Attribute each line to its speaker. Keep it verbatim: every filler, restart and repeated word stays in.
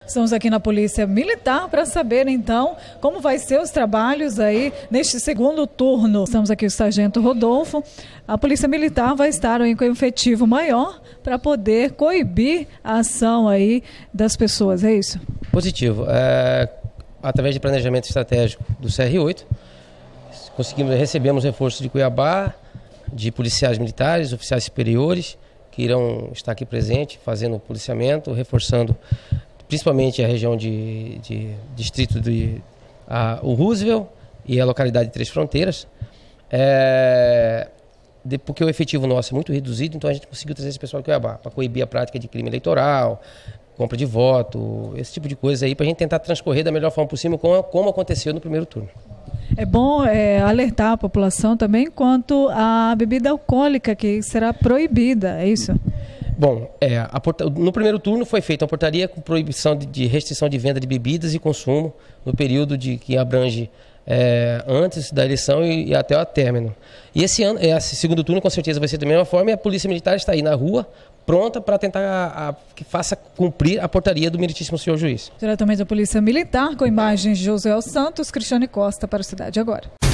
Speaker 1: Estamos aqui na Polícia Militar para saber, então, como vai ser os trabalhos aí neste segundo turno. Estamos aqui com o Sargento Rodolfo. A Polícia Militar vai estar aí com um efetivo maior para poder coibir a ação aí das pessoas, é isso?
Speaker 2: Positivo. É, através de planejamento estratégico do C R oito, conseguimos, recebemos reforços de Cuiabá, de policiais militares, oficiais superiores, que irão estar aqui presentes, fazendo o policiamento, reforçando principalmente a região de, de distrito de a, o Roosevelt e a localidade de Três Fronteiras, é, de, porque o efetivo nosso é muito reduzido, então a gente conseguiu trazer esse pessoal de Cuiabá para coibir a prática de crime eleitoral, compra de voto, esse tipo de coisa aí, para a gente tentar transcorrer da melhor forma possível, como, como aconteceu no primeiro turno.
Speaker 1: É bom é, alertar a população também quanto à bebida alcoólica, que será proibida, é isso?
Speaker 2: Bom, é, a porta... no primeiro turno foi feita uma portaria com proibição de, de restrição de venda de bebidas e consumo no período de, que abrange é, antes da eleição e, e até o término. E esse ano, esse segundo turno com certeza vai ser da mesma forma, e a Polícia Militar está aí na rua, pronta para tentar a, a, que faça cumprir a portaria do meritíssimo senhor juiz.
Speaker 1: Diretamente da Polícia Militar, com imagens de José Santos, Cristiane Costa para a Cidade Agora.